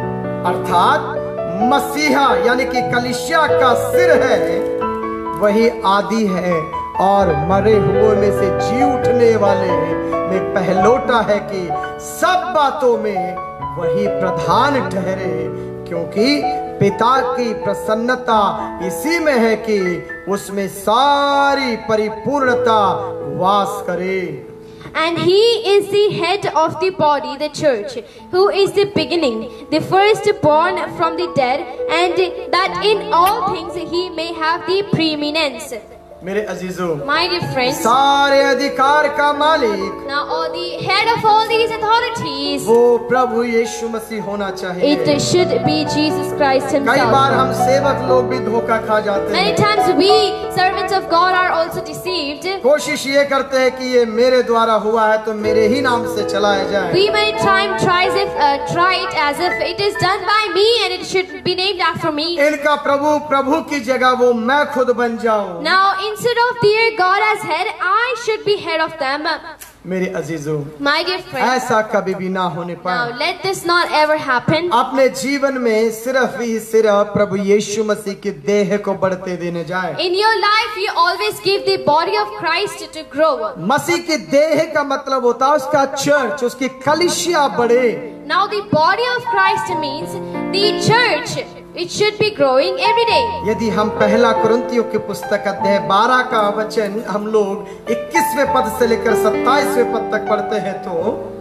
अर्थात मसीहा यानी कि कलीसिया का सिर है, वही आदि है और मरे हुए में से जी उठने वाले में पहलोटा है कि सब बातों में वही प्रधान ठहरे, क्योंकि पिता की प्रसन्नता इसी में है कि उसमें सारी परिपूर्णता वास करे। and he is the head of the body, the church, who is the beginning, the firstborn from the dead, and that in all things he may have the preeminence. मेरे अजीजों, My dear friends, सारे अधिकार का मालिक now all the head of all these authorities, वो प्रभु यीशु मसीह होना चाहिए। it should be Jesus Christ कई बार himself. हम सेवक लोग भी धोखा खा जाते Many हैं, times we, servants of God, are also deceived. कोशिश ये करते हैं कि ये मेरे द्वारा हुआ है तो मेरे ही नाम से चलाया जाए। We many times tries if uh, try it as if it is done by me and it should be named after me. इनका प्रभु प्रभु की जगह वो मैं खुद बन जाऊं। Now instead of their God as head, I should be head of them. मेरे अजीजों, My dear friends, ऐसा कभी भी ना होने now पाए। let this not ever happen. अपने जीवन में सिर्फ ही सिर्फ प्रभु यीशु मसीह की देह को बढ़ते देने जाए। In your life, you always give the body of Christ to grow. मसीह की देह का मतलब होता है उसका चर्च, उसकी कलीसिया बढ़े। Now the body of Christ means the church. It should be growing every day. यदि हम पहला कुरिन्थियों की पुस्तक अध्याय बारह का वचन हम लोग इक्कीसवें पद से लेकर सत्ताईसवें पद तक पढ़ते हैं तो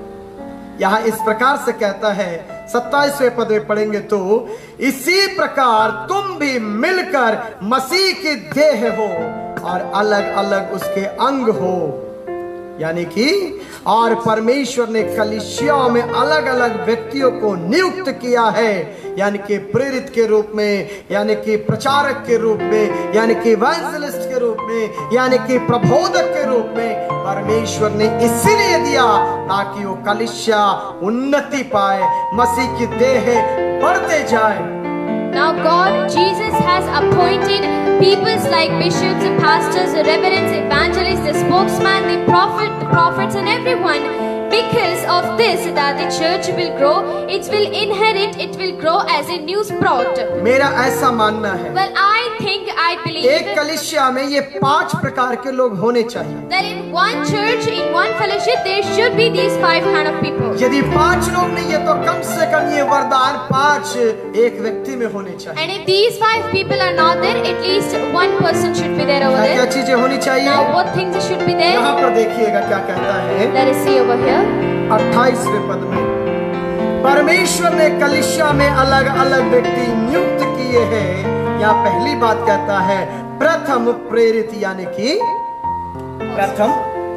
यहाँ इस प्रकार से कहता है, सत्ताईसवें पद में पढ़ेंगे तो इसी प्रकार तुम भी मिलकर मसीह की देह हो और अलग अलग उसके अंग हो। यानी कि और परमेश्वर ने कलीसियाओं में अलग अलग व्यक्तियों को नियुक्त किया है, यानी कि प्रेरित के रूप में, यानी कि प्रचारक के रूप में, यानी कि इवेंजलिस्ट के रूप में, यानी कि प्रबोधक के रूप में परमेश्वर ने इसीलिए दिया ताकि वो कलीसिया उन्नति पाए, मसीह की देह बढ़ते जाए। Now God, Jesus has appointed peoples like bishops, pastors, reverends, evangelists, the spokesman, the prophet, the prophets and everyone. Because of this, that the church will grow, it will inherit, it will grow as a new sprout. मेरा ऐसा मानना है, Well, I think, I believe एक कलीसिया में ये पांच प्रकार के लोग होने चाहिए। that in one church, in one fellowship, there should be these five kind of people. यदि पांच लोग नहीं है तो कम से कम ये वरदान पांच एक व्यक्ति में होने चाहिए। And if these five people are not there, at least one person should be there over क्या क्या there. चीजें होनी चाहिए? Now, what things should be there? यहाँ पर देखिएगा क्या कहता है Let us see over here. अट्ठाईसवें पद में, परमेश्वर ने कलीसिया में अलग अलग व्यक्ति नियुक्त किए हैं। यहाँ पहली बात कहता है प्रथम प्रेरित, यानी कि प्रथम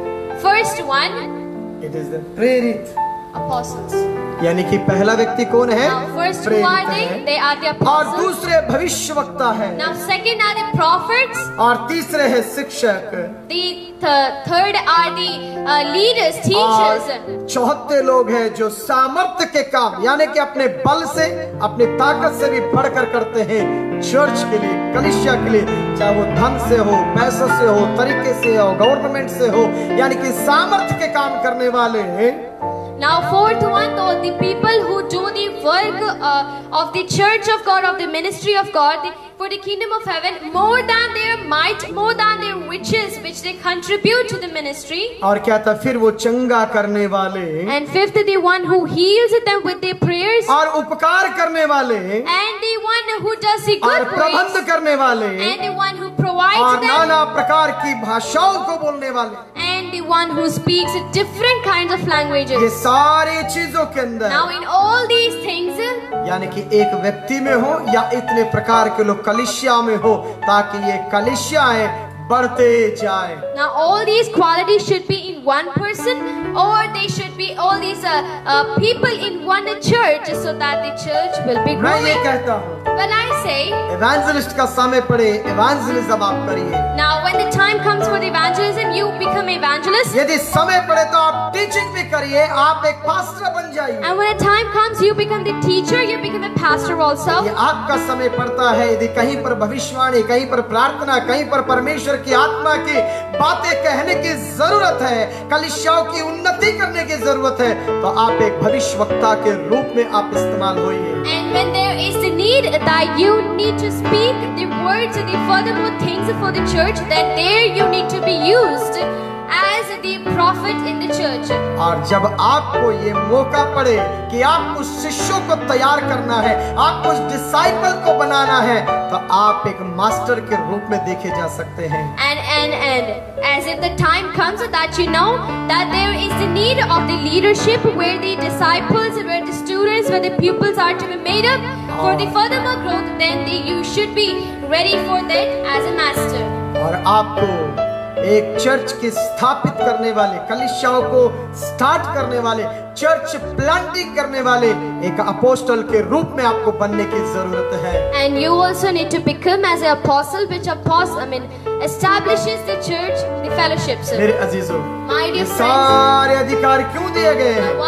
First one, it is the प्रेरित, apostles. यानी कि पहला व्यक्ति कौन है? Now, first two प्रेरित are they? है। They are the और apostles. दूसरे भविष्यवक्ता है Now, second are the prophets. और तीसरे है शिक्षक The th- third are the uh, leaders, teachers. और चौहत्तर लोग हैं जो सामर्थ्य के काम, यानी कि अपने बल से, अपनी ताकत से भी बढ़कर करते हैं चर्च के लिए, कलीसिया के लिए, चाहे वो धन से हो, पैसों से हो, तरीके से हो, गवर्नमेंट से हो, यानी कि सामर्थ्य के काम करने वाले हैं। Now, fourth one, though, the people who do the work uh, of the church of God, of the ministry of God, the, for the kingdom of heaven, more than their might, more than their riches, which they contribute to the ministry. और क्या था फिर वो चंगा करने वाले And fifth, the one who heals them with their prayers. और उपकार करने वाले And the one who does the और good प्रबंध works. करने वाले And the one who provides और them. नाना प्रकार की भाषाओं को बोलने वाले, And the one who speaks different kinds of ये languages. सारी चीजों के अंदर Now, in all these things, यानी कि एक व्यक्ति में हो या इतने प्रकार के लोग कलीसिया में हो, ताकि ये कलीसियाएं बढ़ते जाए। now all these qualities should be in one person, or they should be all these uh, uh, people in one church, so that the church will be मैं ये growing. कहता हूँ Well, I say, इवेंजलिस्ट का समय पड़े, evangelism आप करिए। now when the time comes for the evangelism, you become evangelist. यदि समय पड़े तो आप टीचिंग भी करिए, आप एक पास्टर बन जाइए। And when a time comes, you become the teacher, you become a pastor also. ये आपका समय पड़ता है, यदि कहीं पर भविष्यवाणी, कहीं पर प्रार्थना, कहीं पर परमेश्वर की आत्मा की बातें कहने की जरूरत है, कलीसियाओं की उन्नति करने की जरूरत है, तो आप एक भविष्यवक्ता के रूप में आप इस्तेमाल होइए। And when there is the need that you need to speak the words, the furthermore things for the church, then there you need to be used as the prophet in the church. और जब आपको ये मौका पड़े कि आपको शिष्यों को तैयार करना है, आपको डिसाइपल को बनाना है, तो आप एक मास्टर के रूप में देखे जा सकते हैं। And and and as if the time comes that you know that there is the need of the leadership, where the disciples, where the students, where the pupils are to be made up for the furthermore growth, then the, you should be ready for that as a master. और आपको एक church की स्थापित करने वाले, कलीसियाओं को start करने वाले, चर्च प्लांटिंग करने वाले एक अपोस्टल के रूप में आपको बनने की जरूरत है। And you also need to become as an apostle, which apostle, I mean, establishes the church, the fellowships. मेरे अजीजों, My ये dear friends, सारे अधिकार क्यों दिए गए हैं? why are these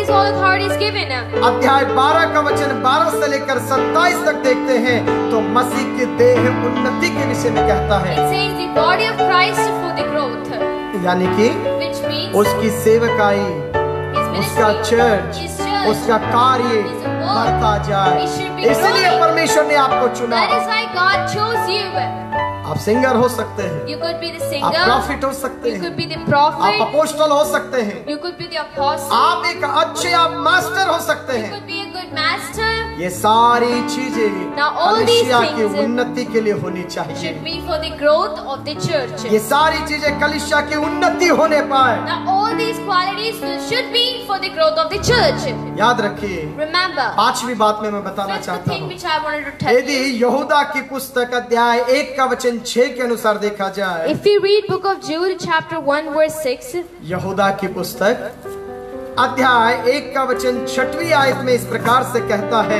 is all authority is given. अध्याय बारह का वचन बारह से लेकर सत्ताईस तक देखते हैं तो मसीह की देह उन्नति के विषय में कहता है। It says the body of Christ for the growth, यानी कि which means उसकी सेवकाई, his उसका ministry, चर्च, his church, उसका कार्य his work, बढ़ता जाए। it should be इसलिए growing. परमेश्वर ने आपको चुना। That is why God chose you. आप सिंगर हो सकते हैं, You could be the आप singer, प्रॉफिट हो सकते you हैं, could be the आप prophet, अपोस्टल हो सकते हैं, you could be the apostle, आप एक अच्छे आप मास्टर हो सकते you हैं। could be a good master. ये सारी चीजें Now all these कलीसिया की things उन्नति के लिए होनी should चाहिए। be for the growth of the church. ये सारी चीजें कलीसिया की उन्नति होने पाए। Now all these qualities will- should be for the growth of the church. याद रखिए, Remember, पांचवी बात में मैं बताना that's the चाहता thing हूँ। which I wanted to tell यदि you. यहूदा की पुस्तक अध्याय एक का वचन छह के अनुसार देखा जाए, If you read book of Jude chapter one verse six, यहूदा की पुस्तक अध्याय एक का वचन छठवीं आयत में इस प्रकार से कहता है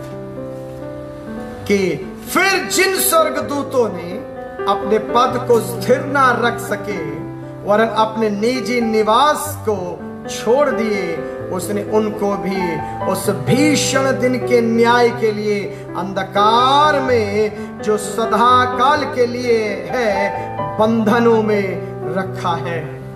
कि फिर जिन स्वर्गदूतों ने अपने पद को स्थिर ना रख सके वरन अपने निजी निवास को छोड़ दिए, उसने उनको भी उस भीषण दिन के न्याय के लिए अंधकार में जो सदा काल के लिए है बंधनों में रखा है।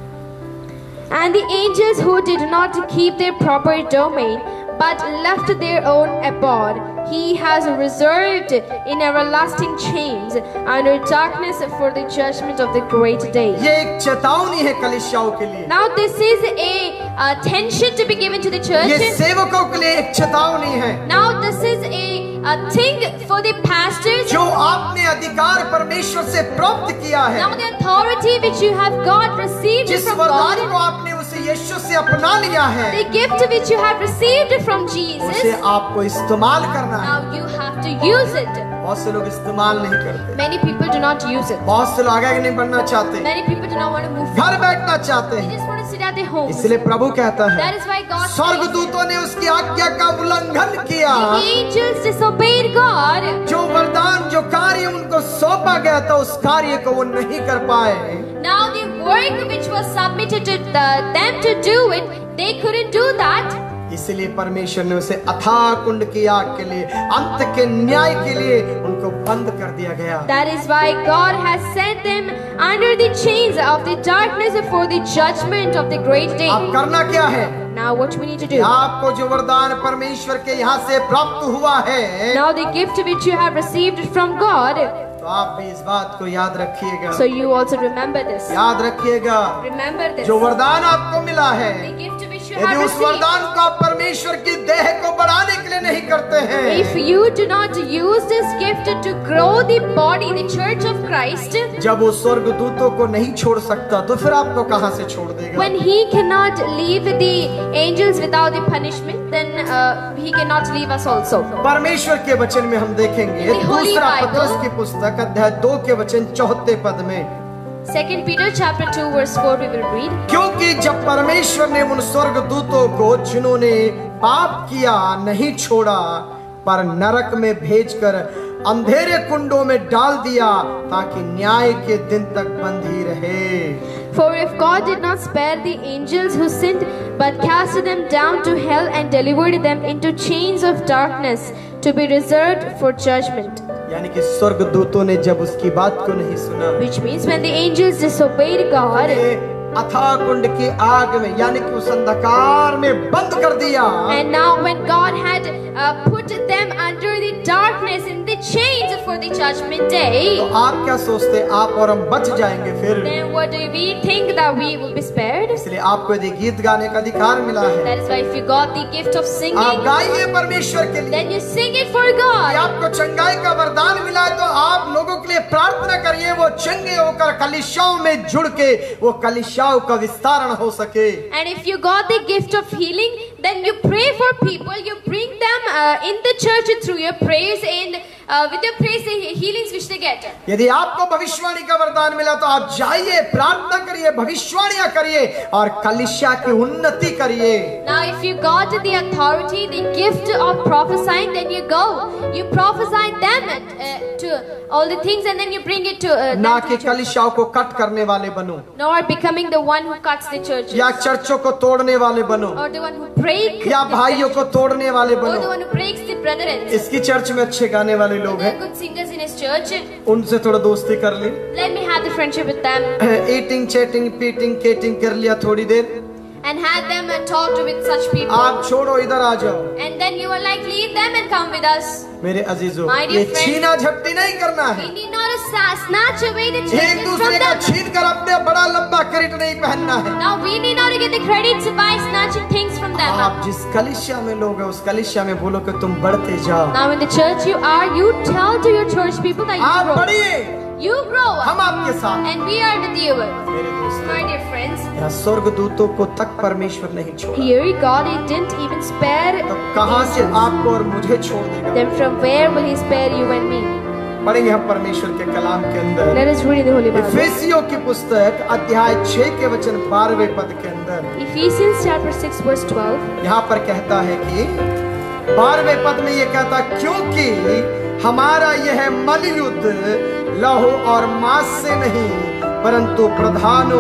and the angels who did not keep their proper domain but left their own abode, he has reserved in everlasting chains under darkness for the judgment of the great day. ये एक चेतावनी है कलीसियाओं के लिए, Now this is a attention to be given to the ये church. सेवकों के लिए एक चेतावनी है। Now this is a, a thing for the pastors. जो आपने अधिकार परमेश्वर से प्राप्त किया है, Now the authority which you have got received जिस from वरदान को God, आपने उसे यीशु से अपना लिया है, the gift which you have received from Jesus, उसे आपको इस्तेमाल करना है। now you have to use it. बहुत से लोग इस्तेमाल नहीं करते, Many people do not use it. बहुत से लोग आगे नहीं बढ़ना चाहते, Many people do not want to move घर forward. बैठना चाहते They हैं। just want to sit at their homes. इसलिए प्रभु कहता है That is why God says, स्वर्गदूतों ने उसकी आज्ञा का उल्लंघन किया। the angels disobeyed God. जो वरदान जो कार्य उनको सौंपा गया था उस कार्य को वो नहीं कर पाए। Now the work which was submitted to the, them to do it, they couldn't do that. इसलिए परमेश्वर ने उसे अथाह कुंड की आग के लिए, अंत के न्याय के लिए उनको बंद कर दिया गया। That is why God has sent them under the chains of the darkness for the judgment of the great day. अब करना क्या है? Now what we need to do? आपको जो वरदान परमेश्वर के यहाँ से प्राप्त हुआ है, Now the gift which you have received from God, तो आप भी इस बात को याद रखिएगा। so you also remember this. याद रखिएगा, Remember this. जो वरदान आपको मिला है, The gift which you यदि have उस received. वरदान को आप परमेश्वर की देह को बढ़ाने के लिए नहीं करते हैं, If you do not use this gift to grow the body, the church of Christ, जब वो स्वर्गदूतों को नहीं छोड़ सकता तो फिर आपको कहां से छोड़ देगा? when he cannot leave the angels without the punishment, then uh, he cannot leave us also. परमेश्वर के वचन में हम देखेंगे The Holy दूसरा Bible. पत्रस की पुस्तक अध्याय दो के वचन चौथे पद में, Second Peter chapter two verse four we will read. क्योंकि जब परमेश्वर ने उन स्वर्गदूतों को जिन्होंने पाप किया नहीं छोड़ा पर नरक में भेजकर अंधेरे कुंडों में डाल दिया ताकि न्याय के दिन तक बंद ही रहे। For if God did not spare the angels who sinned, but cast them down to hell and delivered them into chains of darkness to be reserved for judgment. यानी कि स्वर्गदूतों ने जब उसकी बात को नहीं सुना, Which means when the angels disobeyed God, अथाह कुंड की आग में यानी कि उस अंधकार में बंद कर दिया, and now when God had uh, put them under the darkness in the chains for the judgment तो day, आप क्या सोचते हैं आप और हम बच जाएंगे फिर? then what do we think that we will be spared? इसलिए आपको यदि गीत गाने का अधिकार मिला है, That is why if you got the gift of आप singing, गाइए परमेश्वर के लिए। then you sing it for यदि God. आपको चंगाई का वरदान मिला है तो आप लोगों के लिए प्रार्थना करिए वो चंगे होकर कलीसियाओं में जुड़ के वो कलीसियाओं का विस्तारण हो सके। And if you got the gift of healing, then you pray for people, you bring them uh, in the church through your prayers, and uh, with your prayers the healings which they get. यदि आपको भविष्यवाणी का वरदान मिला तो आप जाइए, प्रार्थना करिए, भविष्यवाणियां करिए और कलीसिया की उन्नति करिए। Now if you got the authority, the gift of prophesying, then you go, you prophesy them uh, to all the things, and then you bring it to uh, them ना to कि the church. कलीसियाओं को cut करने वाले बनो Nor becoming the one who cuts the churches, या चर्चों को तोड़ने वाले बनो। or the one who breaks break या भाइयों को तोड़ने वाले or the बनो। one who breaks the brethren. इसकी चर्च में अच्छे गाने वाले लोग There are हैं, good singers in his church. उनसे थोड़ा दोस्ती कर ली, Let me have the friendship with them eating chatting पीटिंग केटिंग कर लिया थोड़ी देर, and have them and talk to with such people. आप छोड़ो इधर आ जाओ। And then you are like, leave them and come with us. मेरे अजीजों, My dear ये friends, छीना झपटी नहीं करना We है, need not sa- snatch away the एक children from दूसरे का them. छीन कर अपने बड़ा लंबा करीट नहीं पहनना है। Now we need not to get the credits by snatching things from them. आप जिस कलिसिया में लोग हैं उस कलिसिया में बोलो कि तुम बढ़ते जाओ, Now in the church you are, you tell to your church people that you आप grow. बढ़िए, You grow हम up आपके साथ। and we are with you. मेरे दोस्तों, My dear friends, यहाँ स्वर्गदूतों को तक परमेश्वर नहीं छोड़ा, here God he didn't even spare तो कहाँ से angels. आपको और मुझे छोड़ देगा? Then from where will he spare you and me? पढ़ेंगे हम परमेश्वर के कलाम के अंदर Let us read in the Holy Bible. इफिसियों की पुस्तक अध्याय छह के वचन बारहवें पद के अंदर Ephesians chapter six verse twelve. यहाँ पर कहता है कि बारहवें पद में ये कहता, क्योंकि हमारा यह मलयुद्ध लहू और मांस से नहीं परंतु प्रधानों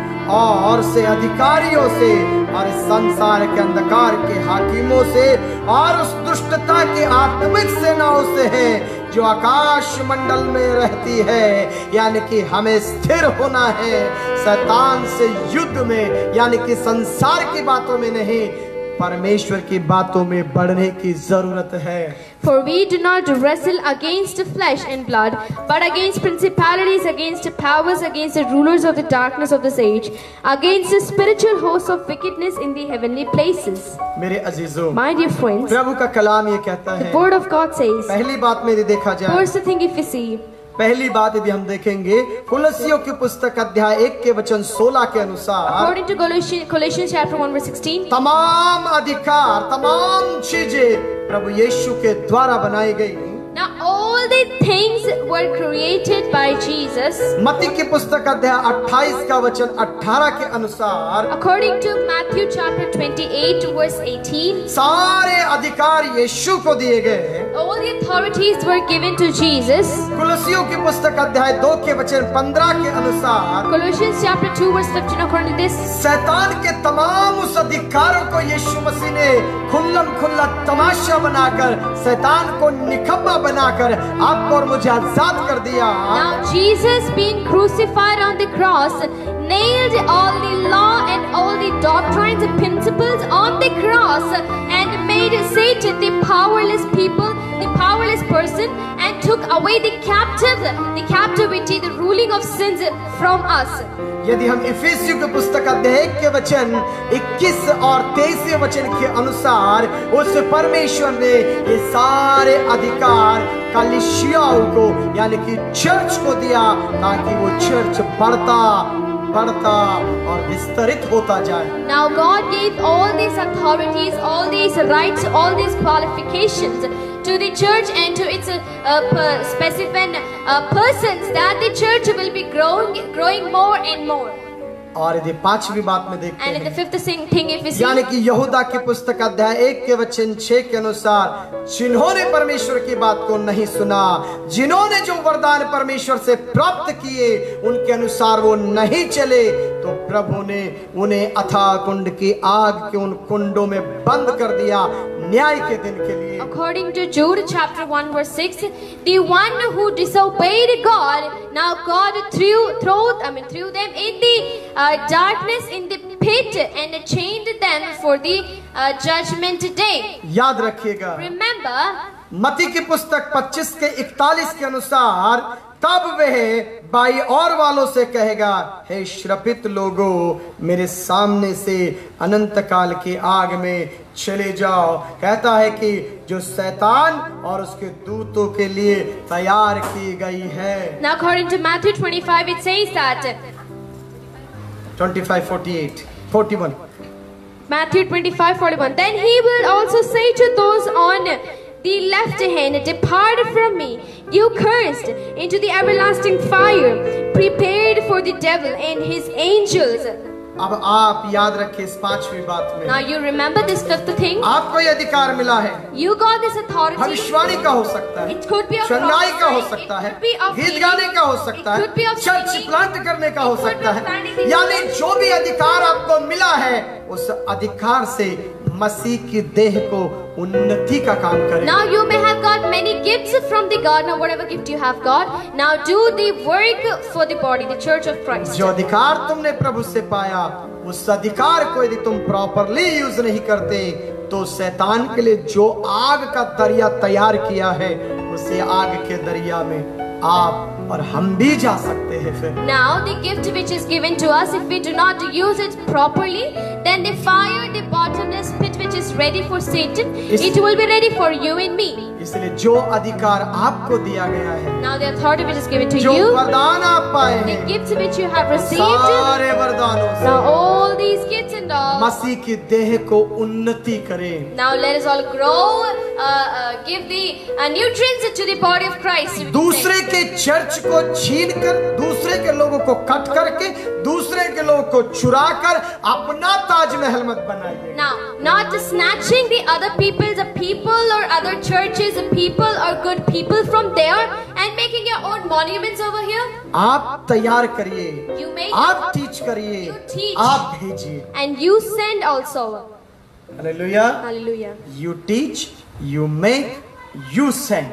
और से अधिकारियों से और इस संसार के अंधकार के हाकिमों से और उस दुष्टता की आत्मिक सेनाओं से है जो आकाश मंडल में रहती है। यानी कि हमें स्थिर होना है शैतान से युद्ध में, यानी कि संसार की बातों में नहीं, परमेश्वर की बातों में बढ़ने की जरूरत है। For we do not wrestle against flesh and blood, but against principalities, against powers, against the rulers of the darkness of this age, against the spiritual hosts of wickedness in the heavenly places. मेरे अजीजों, My dear friends, प्रभु का कलाम ये कहता the है, word of God says, पहली बात में यदि देखा जाए, first thing if you see, पहली बात यदि हम देखेंगे कुलसियों की पुस्तक अध्याय एक के वचन सोलह के अनुसार according to Colossians, Colossians chapter one verse sixteen, तमाम अधिकार, तमाम चीजें प्रभु यीशु के द्वारा बनाई गई। now all the things were created by Jesus. मत्ती की पुस्तक अध्याय अट्ठाईस का वचन अठारह के अनुसार According to Matthew chapter twenty-eight verse eighteen, सारे अधिकार यीशु को दिए गए। all the authorities were given to Jesus. कुलसियों की पुस्तक अध्याय दो के वचन पंद्रह के अनुसार Colossians chapter two verse fifteen, according to this, शैतान के तमाम उस अधिकारों को यीशु मसीह ने खुल्लम खुल्ला तमाशा बनाकर, शैतान को निकम्मा बनाकर आपको और मुझे आजाद कर दिया। now Jesus being crucified on the cross nailed all the law and all the doctrines and principles on the cross and made Satan the powerless people, the powerless person, and took away the captive, the captivity, the ruling of sins from us. यदि हम इफिसियों की पुस्तक अध्याय एक के वचन इक्कीस और तेईसवें वचन के अनुसार उस परमेश्वर ने ये सारे अधिकार कलीसियाओं को यानी कि चर्च को दिया ताकि वो चर्च बढ़ता बढ़ता और विस्तरित होता जाए। Now God gave all these authorities, all these rights, all these qualifications to the church and to its uh, uh, specific uh, persons, that the church will be growing, growing more and more. और यदि पांचवी बात में देखते And in the हैं, fifth thing, thing if we see, यानी कि यहूदा की पुस्तक अध्याय एक के वचन छह के अनुसार जिन्होंने परमेश्वर की बात को नहीं सुना, जिन्होंने जो वरदान परमेश्वर से प्राप्त किए उनके अनुसार वो नहीं चले, तो प्रभु ने उन्हें अथाह कुंड की आग के उन कुंडों में बंद कर दिया न्याय के दिन के लिए। according to Jude chapter one verse six, the one who disobeyed God, now God threw, threw, I mean, threw them in the uh, darkness, in the pit, and chained them for the uh, judgment day. याद रखिएगा, Remember, मत्ती की पुस्तक पच्चीस के इकतालीस के अनुसार तब वह बाई और वालों से कहेगा, हे श्रपित लोगों, मेरे सामने से अनंत काल की आग में चले जाओ। कहता है कि जो शैतान और उसके दूतों के लिए तैयार की गई है। now according to Matthew twenty-five, it says that पच्चीस, अड़तालीस, इकतालीस Matthew twenty-five forty-one, then he will also say to those on the left hand, depart from me, you cursed, into the everlasting fire, prepared for the devil and his angels. अब आप याद रखिए इस पांचवी बात में, Now you remember this fifth thing? आपको ये अधिकार मिला है। You got this authority. भविष्यवाणी का हो सकता है, It could be of चंगाई का हो prophecy, सकता है, it could be of गीत healing, गाने का हो सकता it है, could be of church singing, plant करने का हो it could be सकता of है। planting the यानी church. जो भी अधिकार आपको मिला है उस अधिकार से मसीह की देह को उन्नति का काम करें। Now you may have got many gifts from the God. Now whatever gift you have got, now do the work for the body, the church of Christ. जो अधिकार तुमने प्रभु से पाया, उस अधिकार को यदि तुम प्रॉपरली यूज नहीं करते, तो शैतान के लिए जो आग का दरिया तैयार किया है, उसे आग के दरिया में आप और हम भी जा सकते हैं। फिर Now the gift which is given to us, if we do not use it properly, then the fire, the bottomless pit which is ready for Satan, it will be ready for you and me. इसलिए जो अधिकार आपको दिया गया है, Now the authority which is given to जो you, वरदान आप पाए the हैं, gifts which you have received, सारे वरदानों से now all these gifts and all, मसीह की देह को उन्नति करें। now let us all grow, uh, uh, give the uh, nutrients to the body of Christ. दूसरे के चर्च को छीन कर, दूसरे के लोगों को कट करके, दूसरे के लोगों को चुरा कर अपना ताजमहल मत बनाइए। Now, not snatching the other people's the people or other churches and people or good people from there and making your own monuments over here. आप तैयार करिए, You make, आप टीच करिए, you teach, आप भेजिए। and you send also. Hallelujah. Hallelujah. You teach, you make, you send।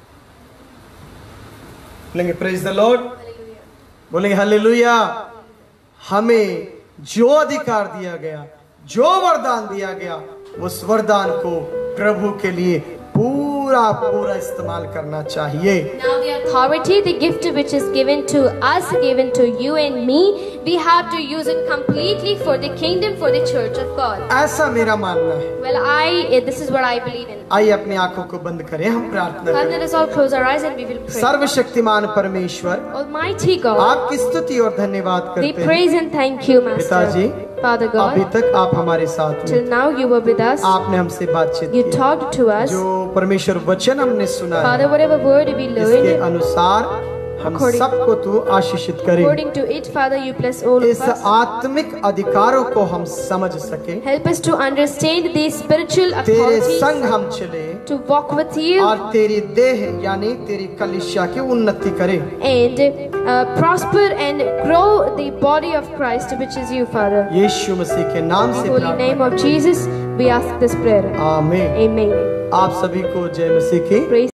बोलेंगे praise the Lord, बोलेंगे hallelujah. हमें जो अधिकार दिया गया, जो वरदान दिया गया, उस वरदान को प्रभु के लिए पूरा पूरा इस्तेमाल करना चाहिए। Now the authority, the gift which is given to us, given to you and me, we have to use it completely for the kingdom, for the church of God. ऐसा मेरा मानना है। Well, I, this is what I believe in. आइए अपनी आंखों को बंद करें, हम प्रार्थना Father, करें। let us all close our eyes and we will pray. सर्वशक्तिमान परमेश्वर, Almighty God, आपकी स्तुति और धन्यवाद we करते हैं। praise and thank you, पिताजी, Master. Father अभी God, तक आप हमारे साथ till में, now you were with us. आपने हमसे बातचीत You की। talked to us. जो परमेश्वर वचन हमने सुना है, Father, whatever word we इसके learned, अनुसार हम According- सबको तू आशीषित करे। according to it, Father, you bless all इस of us. आत्मिक अधिकारों को हम समझ सके, Help us to understand these spiritual तेरे authorities, संग हम चले to walk with you और तेरी देह यानी तेरी कलीसिया की उन्नति करें। and uh, prosper and grow the body of Christ, which is you, Father. यीशु मसीह के नाम In से the holy name of प्रार्थना Jesus, we ask this prayer. आमीन। Amen. आप सभी को जय मसीह की। Praise